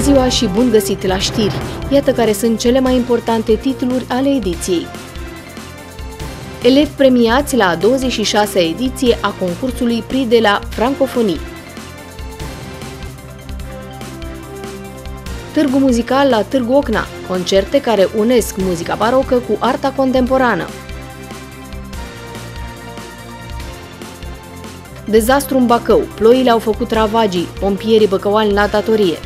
ziua și bun găsit la știri! Iată care sunt cele mai importante titluri ale ediției. Elevi premiați la a 26-a ediție a concursului Prix de la Francophonie. Târgu muzical la Târgu Ocna, concerte care unesc muzica barocă cu arta contemporană. Dezastru în Bacău, ploile au făcut ravagii, pompierii băcăuani la datorie.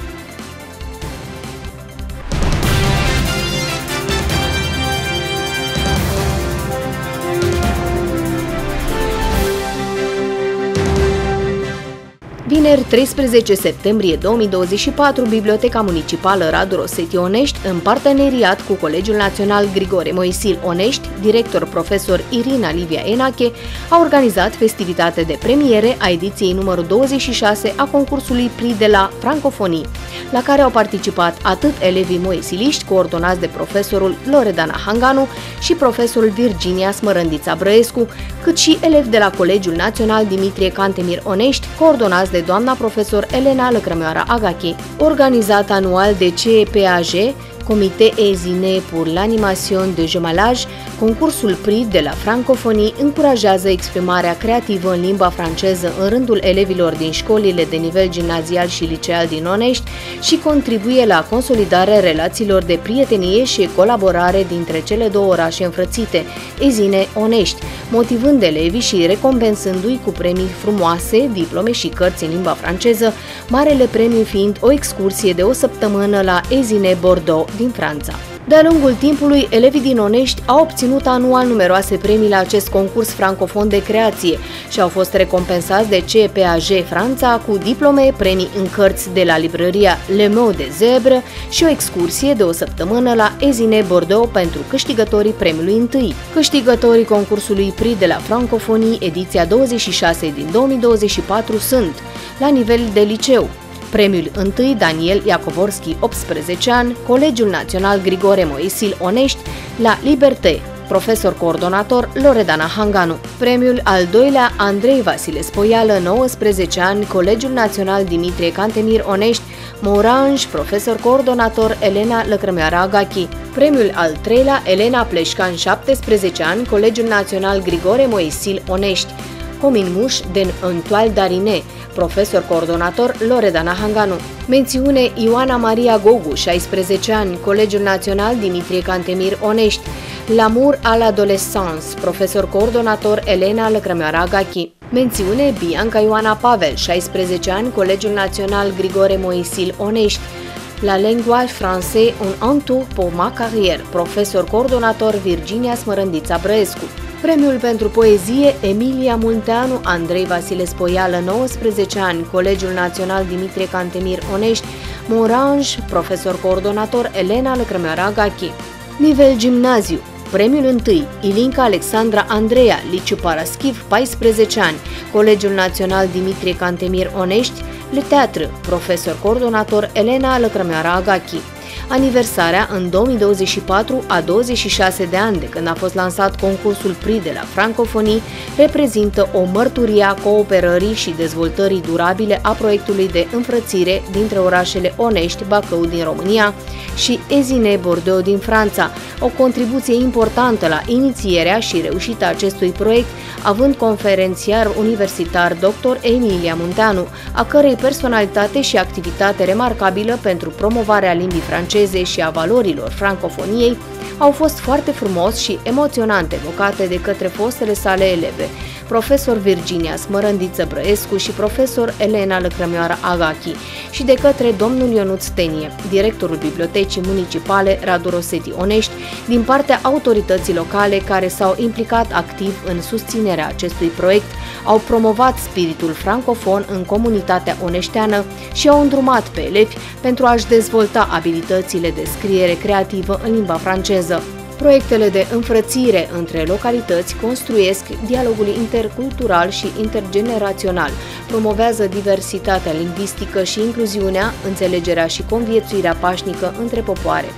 Vineri, 13 septembrie 2024, Biblioteca Municipală Radu Rosetti Onești, în parteneriat cu Colegiul Național Grigore Moisil Onești, director profesor Irina Livia Enache, a organizat festivitate de premiere a ediției numărul 26 a concursului Prix de la Francophonie, la care au participat atât elevii moisiliști, coordonați de profesorul Loredana Hanganu și profesorul Virginia Smărândița Brăescu, cât și elevi de la Colegiul Național Dimitrie Cantemir Onești, coordonați de doamna profesor Elena Lăcrămioara Agachi. Organizat anual de CEPAG, Comité Eziné pour l'Animation de Jumelage, concursul Prix de la Francophonie încurajează exprimarea creativă în limba franceză în rândul elevilor din școlile de nivel gimnazial și liceal din Onești și contribuie la consolidarea relațiilor de prietenie și colaborare dintre cele două orașe înfrățite, Ezine-Onești, motivând elevii și recompensându-i cu premii frumoase, diplome și cărți în limba franceză, marele premiu fiind o excursie de o săptămână la Ezine-Bordeaux din Franța. De-a lungul timpului, elevii din Onești au obținut anual numeroase premii la acest concurs francofon de creație și au fost recompensați de CEPAG Franța cu diplome, premii în cărți de la librăria Le Mot de Zèbre și o excursie de o săptămână la Ezine-Bordeaux pentru câștigătorii premiului întâi. Câștigătorii concursului Prix de la Francophonie ediția 26 din 2024 sunt, la nivel de liceu, premiul 1 Daniel Iacovorski, 18 ani, Colegiul Național Grigore Moisil Onești, la Liberté, profesor coordonator Loredana Hanganu. Premiul al doilea Andrei Vasile Spoială, 19 ani, Colegiul Național Dimitrie Cantemir Onești, Moranj, profesor coordonator Elena Lăcrămioara Agachi. Premiul al treilea Elena Pleșcan, 17 ani, Colegiul Național Grigore Moisil Onești, Cominmuș den Antoal Darine, profesor coordonator Loredana Hanganu. Mențiune Ioana Maria Gogu, 16 ani, Colegiul Național Dimitrie Cantemir Onești, L'amour à l'adolescence, profesor coordonator Elena Lăcrămioara Agachi. Mențiune Bianca Ioana Pavel, 16 ani, Colegiul Național Grigore Moisil Onești, La langue français un entour pour ma carrière, profesor coordonator Virginia Smărândița Brăescu. Premiul pentru poezie Emilia Munteanu, Andrei Vasile Spoială, 19 ani, Colegiul Național Dimitrie Cantemir Onești, Moranj, profesor coordonator Elena Lăcrămioara Agachi. Nivel gimnaziu. Premiul 1 Ilinca Alexandra Andreea, Liciu Paraschiv, 14 ani, Colegiul Național Dimitrie Cantemir Onești, Le Teatră, profesor coordonator Elena Lăcrămioara Agachi. Aniversarea în 2024 a 26 de ani de când a fost lansat concursul Prix de la Francophonie reprezintă o mărturie a cooperării și dezvoltării durabile a proiectului de înfrățire dintre orașele Onești, Bacău din România și Ezine-Bordeaux din Franța, o contribuție importantă la inițierea și reușita acestui proiect, având conferențiar universitar dr. Emilia Munteanu, a cărei personalitate și activitate remarcabilă pentru promovarea limbii franceze și a valorilor francofoniei au fost foarte frumos și emoționant evocate de către fostele sale eleve, profesor Virginia Smărândiță Brăescu și profesor Elena Lăcrămioara Agachi, și de către domnul Ionuț Tenie, directorul Bibliotecii Municipale Radu Rosetti Onești, din partea autorității locale care s-au implicat activ în susținerea acestui proiect, au promovat spiritul francofon în comunitatea oneșteană și au îndrumat pe elevi pentru a-și dezvolta abilitățile de scriere creativă în limba franceză. Proiectele de înfrățire între localități construiesc dialogul intercultural și intergenerațional, promovează diversitatea lingvistică și incluziunea, înțelegerea și conviețuirea pașnică între popoare.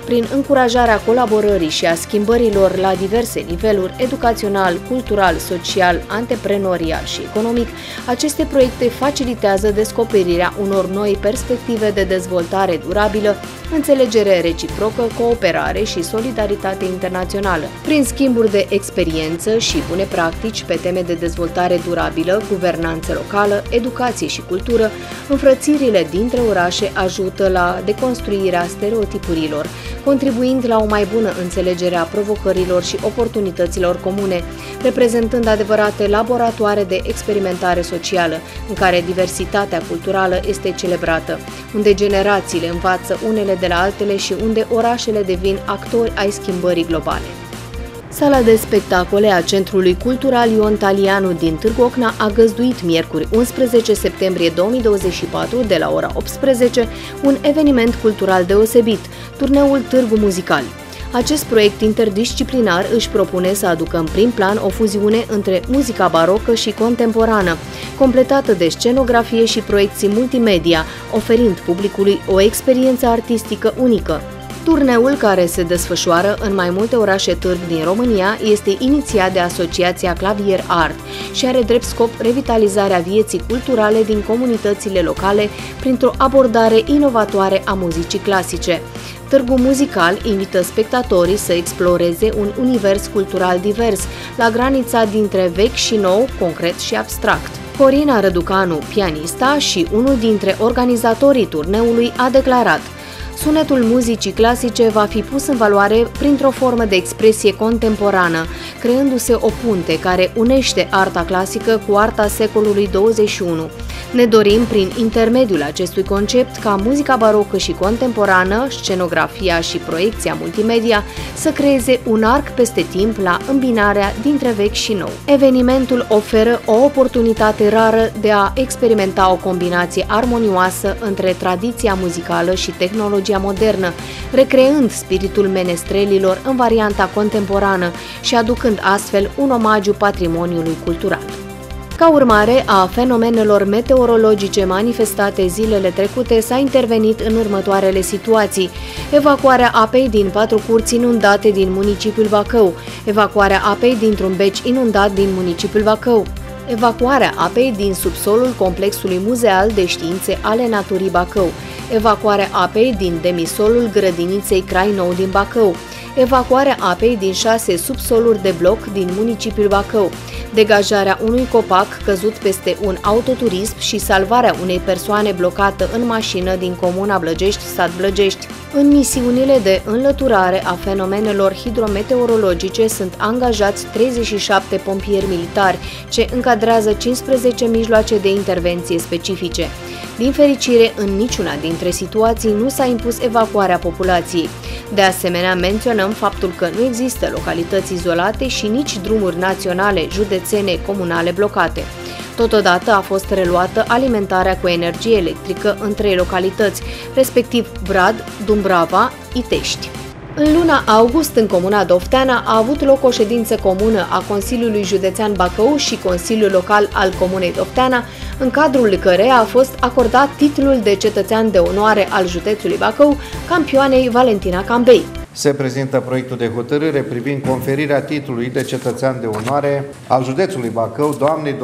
prin încurajarea colaborării și a schimbărilor la diverse niveluri, educațional, cultural, social, antreprenorial și economic, aceste proiecte facilitează descoperirea unor noi perspective de dezvoltare durabilă, înțelegere reciprocă, cooperare și solidaritate internațională. Prin schimburi de experiență și bune practici pe teme de dezvoltare durabilă, guvernanță locală, educație și cultură, înfrățirile dintre orașe ajută la deconstruirea stereotipurilor, contribuind la o mai bună înțelegere a provocărilor și oportunităților comune, reprezentând adevărate laboratoare de experimentare socială, în care diversitatea culturală este celebrată, unde generațiile învață unele de la altele și unde orașele devin actori ai schimbării globale. Sala de spectacole a Centrului Cultural Ion Talianu din Târgu Ocna a găzduit miercuri 11 septembrie 2024 de la ora 18 un eveniment cultural deosebit, turneul Târgu Muzical. Acest proiect interdisciplinar își propune să aducă în prim plan o fuziune între muzica barocă și contemporană, completată de scenografie și proiecții multimedia, oferind publicului o experiență artistică unică. Turneul, care se desfășoară în mai multe orașe târg din România, este inițiat de Asociația Clavier Art și are drept scop revitalizarea vieții culturale din comunitățile locale printr-o abordare inovatoare a muzicii clasice. Târgul muzical invită spectatorii să exploreze un univers cultural divers, la granița dintre vechi și nou, concret și abstract. Corina Răducanu, pianista și unul dintre organizatorii turneului, a declarat: sunetul muzicii clasice va fi pus în valoare printr-o formă de expresie contemporană, creându-se o punte care unește arta clasică cu arta secolului 21. Ne dorim, prin intermediul acestui concept, ca muzica barocă și contemporană, scenografia și proiecția multimedia să creeze un arc peste timp la îmbinarea dintre vechi și nou. Evenimentul oferă o oportunitate rară de a experimenta o combinație armonioasă între tradiția muzicală și tehnologia modernă, recreând spiritul menestrelilor în varianta contemporană și aducând astfel un omagiu patrimoniului cultural. Ca urmare a fenomenelor meteorologice manifestate zilele trecute, s-a intervenit în următoarele situații: evacuarea apei din 4 curți inundate din municipiul Bacău, evacuarea apei dintr-un beci inundat din municipiul Bacău, evacuarea apei din subsolul complexului muzeal de științe ale naturii Bacău, evacuarea apei din demisolul grădiniței Crai Nou din Bacău, evacuarea apei din 6 subsoluri de bloc din municipiul Bacău, degajarea unui copac căzut peste un autoturism și salvarea unei persoane blocată în mașină din comuna Blăgești, sat Blăgești. În misiunile de înlăturare a fenomenelor hidrometeorologice sunt angajați 37 pompieri militari, ce încadrează 15 mijloace de intervenție specifice. Din fericire, în niciuna dintre situații nu s-a impus evacuarea populației. De asemenea, menționăm faptul că nu există localități izolate și nici drumuri naționale, județene, comunale blocate. Totodată a fost reluată alimentarea cu energie electrică în 3 localități, respectiv Brad, Dumbrava, Itești. În luna august, în comuna Dofteana, a avut loc o ședință comună a Consiliului Județean Bacău și Consiliul Local al Comunei Dofteana, în cadrul căreia a fost acordat titlul de cetățean de onoare al județului Bacău campioanei Valentina Cambei. Se prezintă proiectul de hotărâre privind conferirea titlului de cetățean de onoare al județului Bacău,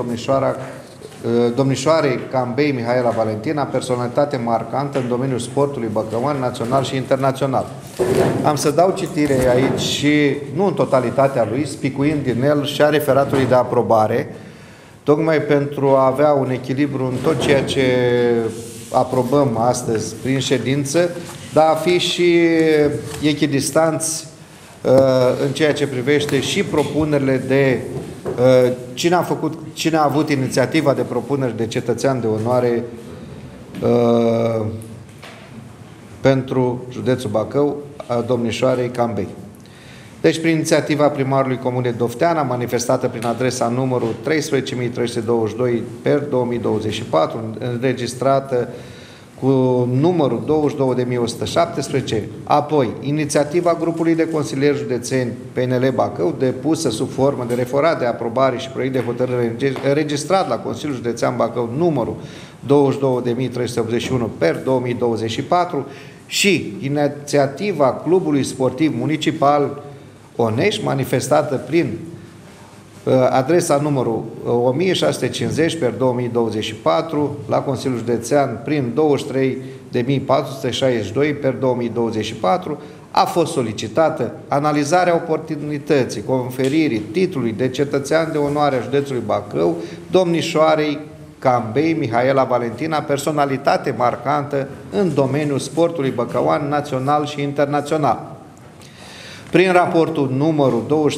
domnișoarei Cambei Mihaela Valentina, personalitate marcantă în domeniul sportului băcăuan, național și internațional. Am să dau citire aici și, nu în totalitatea lui, spicuind din el și a referatului de aprobare, tocmai pentru a avea un echilibru în tot ceea ce aprobăm astăzi prin ședință, dar a fi și echidistanți în ceea ce privește și propunerile de cine a avut inițiativa de propuneri de cetățean de onoare pentru județul Bacău, a domnișoarei Cambei. Deci, prin inițiativa primarului Comunei Dofteana, manifestată prin adresa numărul 13322 per 2024, înregistrată cu numărul 22117, apoi inițiativa grupului de consilieri județeni PNL Bacău, depusă sub formă de referat de aprobare și proiect de hotărâre înregistrat la Consiliul Județean Bacău numărul 22381 per 2024, și inițiativa Clubului Sportiv Municipal Onești, manifestată prin adresa numărul 1650/2024 la Consiliul Județean prin 23.462/2024, a fost solicitată analizarea oportunității conferirii titlului de cetățean de onoare a județului Bacău domnișoarei Cambei Mihaela Valentina, personalitate marcantă în domeniul sportului băcăuan național și internațional. Prin raportul numărul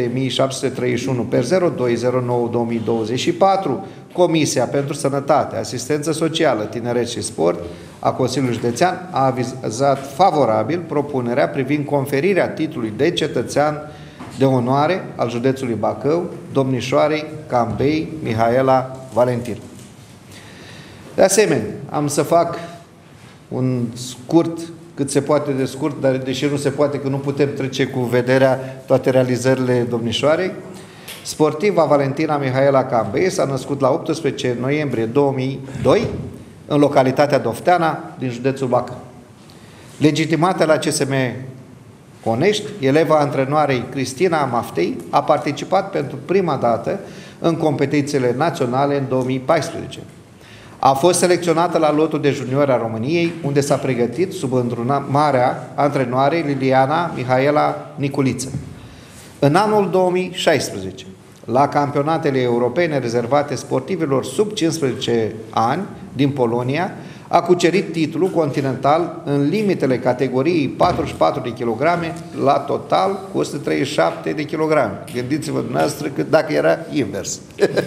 23.731/0209/2024, Comisia pentru Sănătate, Asistență Socială, Tineret și Sport a Consiliului Județean a avizat favorabil propunerea privind conferirea titlului de cetățean de onoare al județului Bacău domnișoarei Cambei Mihaela Valentina. De asemenea, am să fac un scurt, cât se poate de scurt, dar deși nu se poate, că nu putem trece cu vederea toate realizările domnișoarei. Sportiva Valentina Mihaela Cambei s-a născut la 18 noiembrie 2002 în localitatea Dofteana din județul Bacău. Legitimată la CSM Onești, eleva antrenoarei Cristina Maftei a participat pentru prima dată în competițiile naționale în 2014. A fost selecționată la lotul de juniori a României, unde s-a pregătit sub îndrumarea antrenoarei Liliana Mihaela Niculiță. În anul 2016, la campionatele europene rezervate sportivilor sub 15 ani din Polonia, a cucerit titlul continental în limitele categoriei 44 de kg la total cu 137 de kg. Gândiți-vă dumneavoastră că dacă era invers.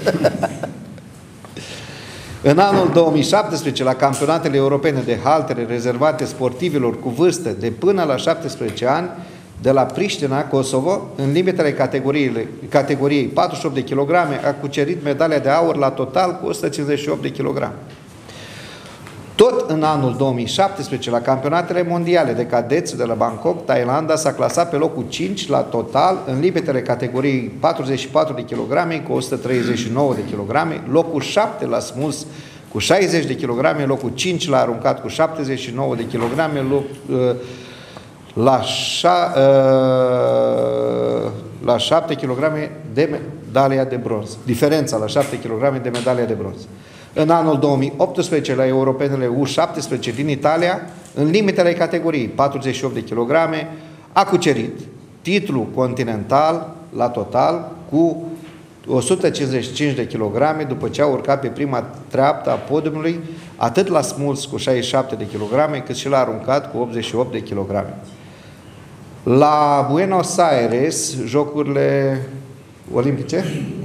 În anul 2017, la campionatele europene de haltere rezervate sportivilor cu vârstă de până la 17 ani, de la Priștina, Kosovo, în limitele categoriei 48 de kg, a cucerit medalia de aur la total cu 158 de kg. Tot în anul 2017, la campionatele mondiale de cadeți de la Bangkok, Thailanda, s-a clasat pe locul 5 la total în limitele categoriei 44 de kg cu 139 de kg, locul 7 la smuls cu 60 de kg, locul 5 la aruncat cu 79 de kg, la 7 kg de medalia de bronz. Diferența la 7 kg de medalia de bronz. În anul 2018, la europenele U17 din Italia, în limitele categoriei 48 de kg, a cucerit titlul continental la total cu 155 de kg, după ce a urcat pe prima treaptă a podiumului, atât la smuls cu 67 de kg, cât și la aruncat cu 88 de kg. La Buenos Aires, Jocurile Olimpice,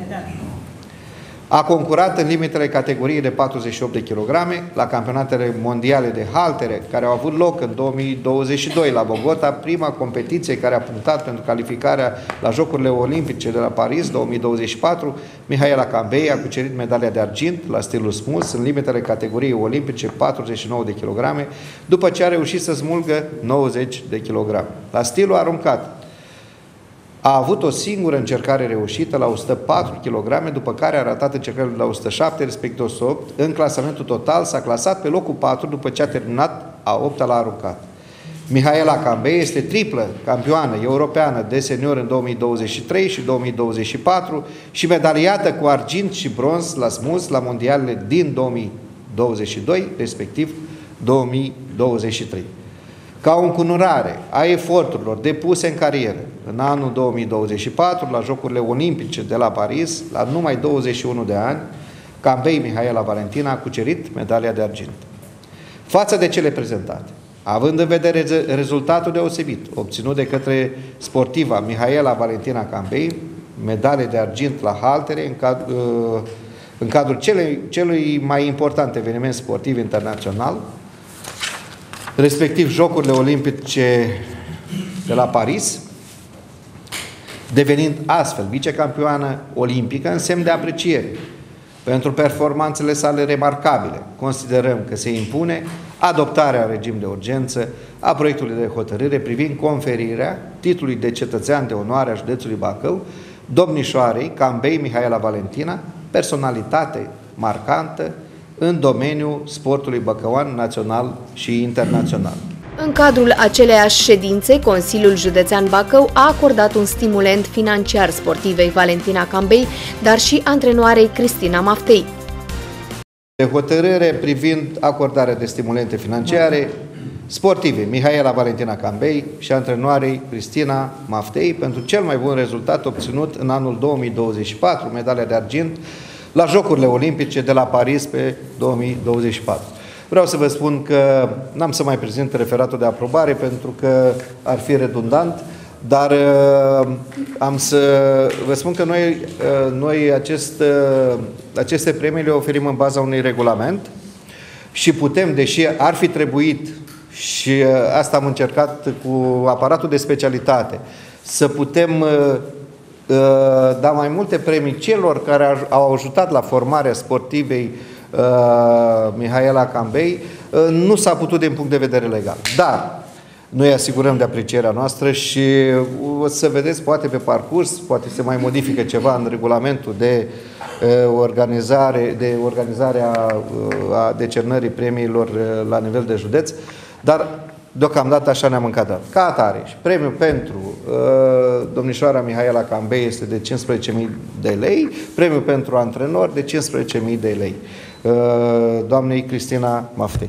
a concurat în limitele categoriei de 48 de kg la campionatele mondiale de haltere, care au avut loc în 2022 la Bogota, prima competiție care a punctat pentru calificarea la Jocurile Olimpice de la Paris 2024. Mihaela Cambei a cucerit medalia de argint la stilul smuls în limitele categoriei olimpice 49 de kg, după ce a reușit să smulgă 90 de kg. La stilul aruncat, a avut o singură încercare reușită la 104 kg, după care a ratat încercările la 107, respectiv 108. În clasamentul total s-a clasat pe locul 4 după ce a terminat a 8-a la aruncat. Mihaela Cambei este triplă campioană europeană de senior în 2023 și 2024 și medaliată cu argint și bronz la smuls la mondialele din 2022, respectiv 2023. Ca o încununare a eforturilor depuse în carieră în anul 2024, la Jocurile Olimpice de la Paris, la numai 21 de ani, Cambei Mihaela Valentina a cucerit medalia de argint. Față de cele prezentate, având în vedere rezultatul deosebit obținut de către sportiva Mihaela Valentina Cambei, medalie de argint la haltere în cadrul celui mai important eveniment sportiv internațional, respectiv Jocurile Olimpice de la Paris, devenind astfel vicecampioană olimpică în semn de apreciere pentru performanțele sale remarcabile. Considerăm că se impune adoptarea în regim de urgență a proiectului de hotărâre privind conferirea titlului de cetățean de onoare a județului Bacău domnișoarei Cambei Mihaela Valentina, personalitate marcantă în domeniul sportului băcăuan național și internațional. În cadrul aceleiași ședințe, Consiliul Județean Bacău a acordat un stimulent financiar sportivei Valentina Cambei, dar și antrenoarei Cristina Maftei. De hotărâre privind acordarea de stimulente financiare sportive Mihaela Valentina Cambei și antrenoarei Cristina Maftei pentru cel mai bun rezultat obținut în anul 2024, medalia de argint la Jocurile Olimpice de la Paris pe 2024. Vreau să vă spun că n-am să mai prezint referatul de aprobare pentru că ar fi redundant, dar am să vă spun că noi aceste premii le oferim în baza unui regulament și putem, deși ar fi trebuit, și asta am încercat cu aparatul de specialitate, să putem da mai multe premii celor care au ajutat la formarea sportivei Mihaela Cambei, nu s-a putut din punct de vedere legal. Dar noi asigurăm de aprecierea noastră și o să vedeți, poate pe parcurs, poate se mai modifică ceva în regulamentul de organizarea a decernării premiilor la nivel de județ, dar deocamdată așa ne-am încadrat. Ca atare, și premiul pentru domnișoara Mihaela Cambei este de 15.000 de lei, premiul pentru antrenor de 15.000 de lei. Doamnei Cristina Maftei.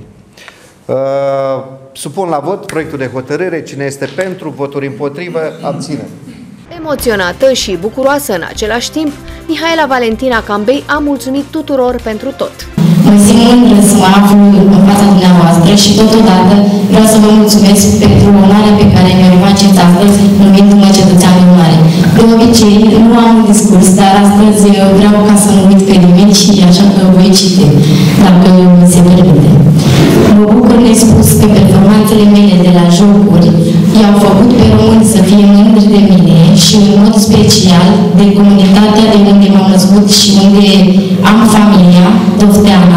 Supun la vot proiectul de hotărâre. Cine este pentru, voturi împotrivă, abține. Emoționată și bucuroasă în același timp, Mihaela Valentina Cambei a mulțumit tuturor pentru tot. Mă simt mândră să mă aflu în fața dumneavoastră și totodată vreau să vă mulțumesc pentru onoarea pe care mi-o faceți astăzi, numindu-mă cetățean de onoare. De obicei, nu am un discurs, dar astăzi vreau ca să nu uit pe nimeni și așa că voi citi, dacă mi se permite. Mă bucur nespus că performanțele mele de la jocuri i-au făcut pe români să fie mândri de mine și în mod special de comunitatea de unde m-am născut și unde am familia, Dofteana,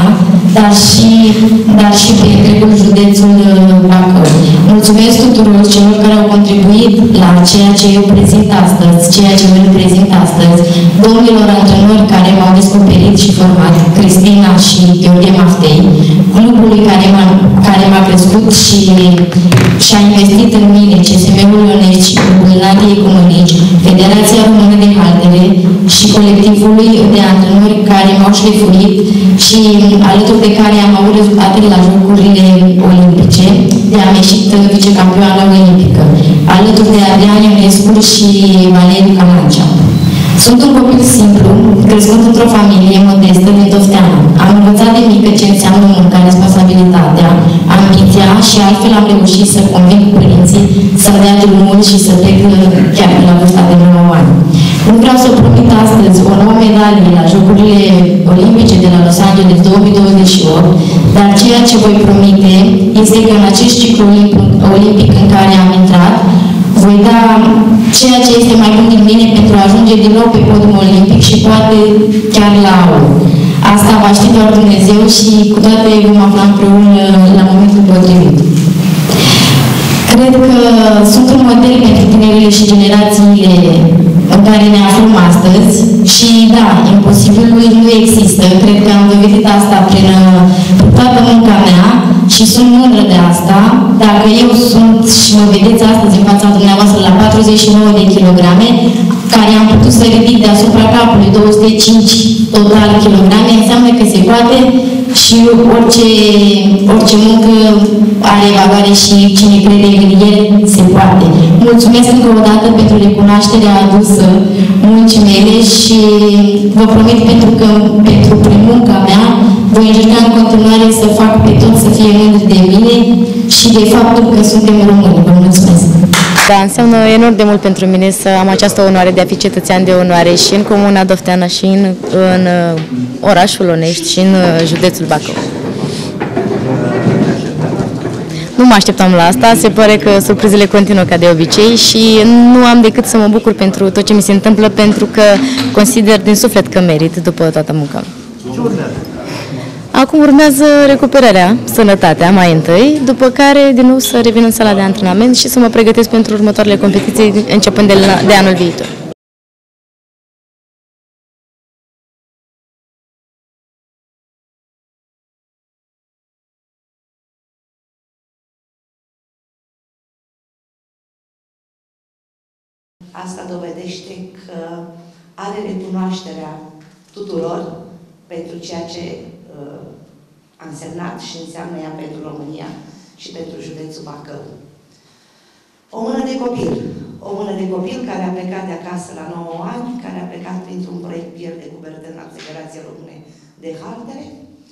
dar și pe întregul județul Bacău. Mulțumesc tuturor celor care au contribuit la ceea ce eu prezint astăzi, ceea ce eu prezint astăzi, domnilor antrenori care m-au descoperit și format, Cristina și Gheorghe Maftei, clubului care m-a crescut și a investit în mine, CSM-ul Ionești și Clubul Nadiei Comănici, Federația Română de Haltere și colectivului de antrenori care m-au șlefuit și alături de care am avut rezultatele la Jocurile Olimpice, de am ieșit vicecampioană olimpică, alături de Adrian Ionescu și Valeriu Camancea. Sunt un copil simplu, crescut într-o familie modestă din Dofteana. Am învățat de mică ce înseamnă munca, responsabilitatea, ambiția și altfel am reușit să conving părinții să dea drumul și să plec chiar la vârsta de 9 ani. Nu vreau să promit astăzi o nouă medalie la Jocurile Olimpice de la Los Angeles 2028, dar ceea ce voi promite este că în acest ciclu olimpic în care am intrat, voi da ceea ce este mai bun din mine pentru a ajunge din nou pe podiumul olimpic și poate chiar la aur. Asta va ști doar Dumnezeu și cu toate vom afla împreună la momentul potrivit. Cred că sunt un model pentru tinerile și generațiile în care ne aflăm astăzi și da, imposibilul nu există. Cred că am dovedit asta prin toată munca mea și sunt mândră de asta. Dacă eu sunt și mă vedeți astăzi în fața dumneavoastră la 49 de kilograme, care am putut să ridic deasupra capului 205 total kilograme, înseamnă că se poate și orice muncă are valoare și cine crede în el se poate. Mulțumesc încă o dată pentru recunoașterea adusă muncii mele și vă promit pentru prin munca mea voi încerca în continuare să fac pe tot să fie mândri de mine și de faptul că suntem români. Vă mulțumesc! Da, înseamnă enorm de mult pentru mine să am această onoare de a fi cetățean de onoare și în Comuna Dofteana și în orașul Onești și în județul Bacău. Nu mă așteptam la asta, se pare că surprizele continuă ca de obicei și nu am decât să mă bucur pentru tot ce mi se întâmplă, pentru că consider din suflet că merit după toată munca. Acum urmează recuperarea, sănătatea mai întâi, după care din nou să revin în sala de antrenament și să mă pregătesc pentru următoarele competiții începând de anul viitor. Asta dovedește că are recunoașterea tuturor pentru ceea ce a însemnat și înseamnă ea pentru România și pentru județul Bacău. O mână de copil care a plecat de acasă la 9 ani, care a plecat printr-un proiect Pierre de Coubertin al Federației Române de Haltere,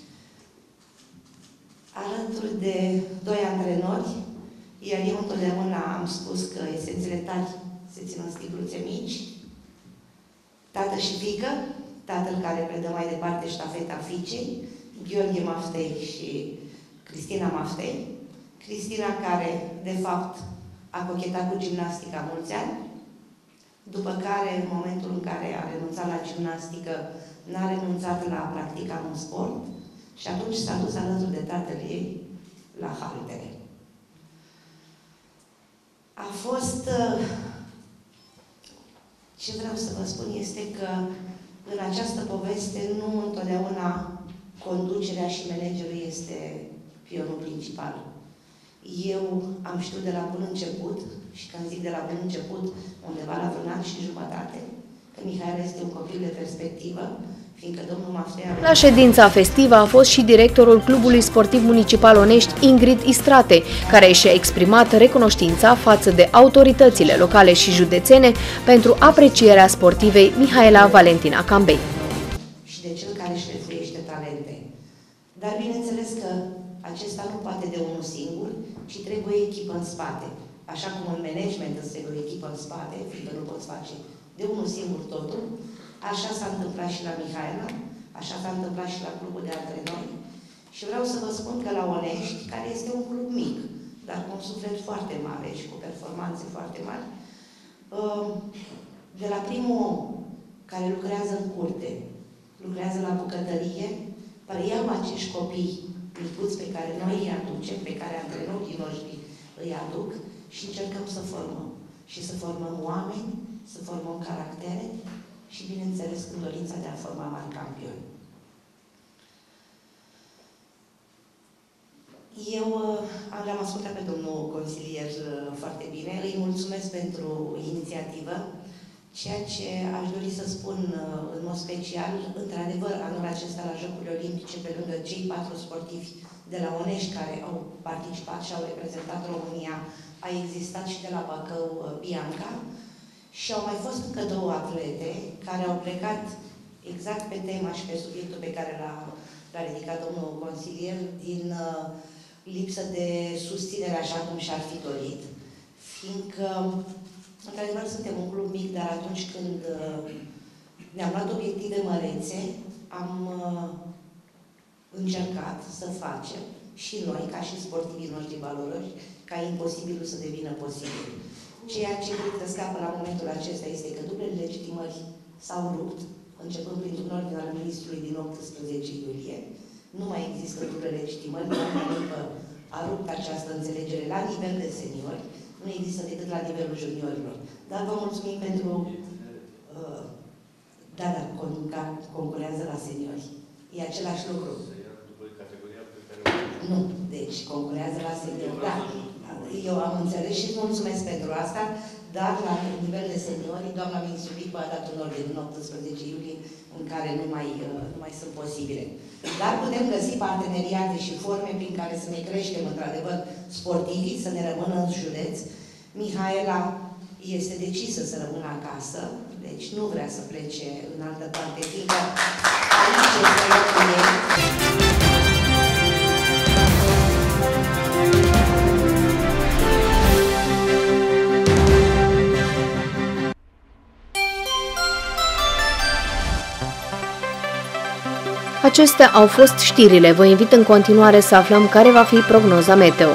alături de 2 antrenori, iar eu întotdeauna am spus că esențele tari se țin în sticluțe mici, tată și fiică, tatăl care predă mai departe ștafeta fiicei, Gheorghe Maftei și Cristina Maftei. Cristina care, de fapt, a cochetat cu gimnastica mulți ani, după care, în momentul în care a renunțat la gimnastică, n-a renunțat la a practica un sport și atunci s-a dus alături de tatăl ei la haltere. A fost... Ce vreau să vă spun este că în această poveste nu întotdeauna conducerea și managerul este pionul principal. Eu am știut de la bun început, și când zic de la bun început, undeva la vreun an și jumătate, că Mihaela este un copil de perspectivă, fiindcă domnul Maftea... La ședința festivă a fost și directorul Clubului Sportiv Municipal Onești, Ingrid Istrate, care și-a exprimat recunoștința față de autoritățile locale și județene pentru aprecierea sportivei Mihaela Valentina Cambei. Și de cel care își refuiește talente. Dar bineînțeles că acesta nu poate de unul singur, ci trebuie echipă în spate. Așa cum în management îți trebuie o echipă în spate, fiindcă nu poți face de unul singur totul, așa s-a întâmplat și la Mihaela, așa s-a întâmplat și la clubul de antrenori. Și vreau să vă spun că la Onești, care este un club mic, dar cu un suflet foarte mare și cu performanțe foarte mari, de la primul om care lucrează în curte, lucrează la bucătărie, preiau acești copii micuți pe care noi îi aducem, pe care antrenorii noștri îi aduc și încercăm să formăm. Și să formăm oameni, să formăm caractere și, bineînțeles, cu dorința de a forma mari campioni. Eu l-am ascultat pe domnul consilier foarte bine, îi mulțumesc pentru inițiativă, ceea ce aș dori să spun în mod special, într-adevăr, anul acesta la Jocurile Olimpice, pe lângă cei 4 sportivi de la Onești care au participat și au reprezentat România, a existat și de la Bacău Bianca și au mai fost încă 2 atlete care au plecat exact pe tema și pe subiectul pe care l-a ridicat domnul consilier din lipsă de susținere așa cum și-ar fi dorit, fiindcă într-adevăr suntem un club mic, dar atunci când ne-am luat obiective mărețe, am încercat să facem și noi, ca și sportivii noștri valoroși, ca imposibilul să devină posibil. Ceea ce cred că scapă la momentul acesta este că dublele legitimări s-au rupt, începând printr-un ordin al ministrului din 18 iulie. Nu mai există duble legitimări, doamna a rupt această înțelegere la nivel de seniori, nu există decât la nivelul juniorilor. Dar vă mulțumim pentru... concurează la seniori. E același lucru. Nu, deci concurează la seniori. Da, eu am înțeles și îți mulțumesc pentru asta, dar la nivel de seniori, doamna ministru Picu a dat un ordin în 18 iulie în care nu mai sunt posibile. Dar putem găsi parteneriate și forme prin care să ne creștem într-adevăr sportivii, să ne rămână în județ. Mihaela este decisă să rămână acasă, deci nu vrea să plece în altă parte, fiindcă aici este locul ei. Acestea au fost știrile. Vă invit în continuare să aflăm care va fi prognoza meteo.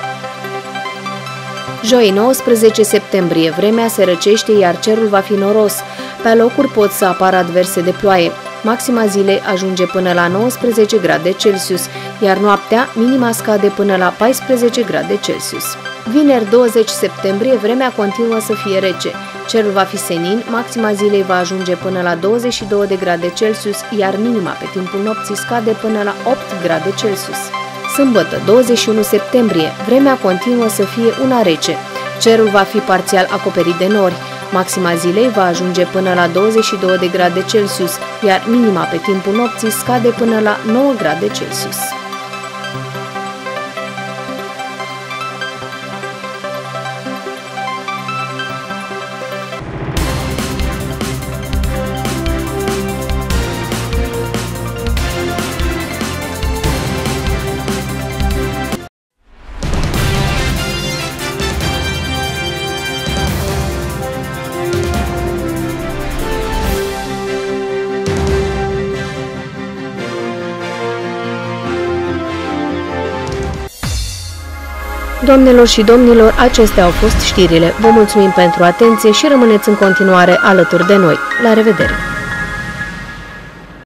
Joi, 19 septembrie, vremea se răcește, iar cerul va fi noros. Pe locuri pot să apară adverse de ploaie. Maxima zilei ajunge până la 19 grade Celsius, iar noaptea minima scade până la 14 grade Celsius. Vineri, 20 septembrie, vremea continuă să fie rece. Cerul va fi senin, maxima zilei va ajunge până la 22 de grade Celsius, iar minima pe timpul nopții scade până la 8 grade Celsius. Sâmbătă, 21 septembrie, vremea continuă să fie una rece. Cerul va fi parțial acoperit de nori. Maxima zilei va ajunge până la 22 de grade Celsius, iar minima pe timpul nopții scade până la 9 grade Celsius. Doamnelor și domnilor, acestea au fost știrile. Vă mulțumim pentru atenție și rămâneți în continuare alături de noi. La revedere!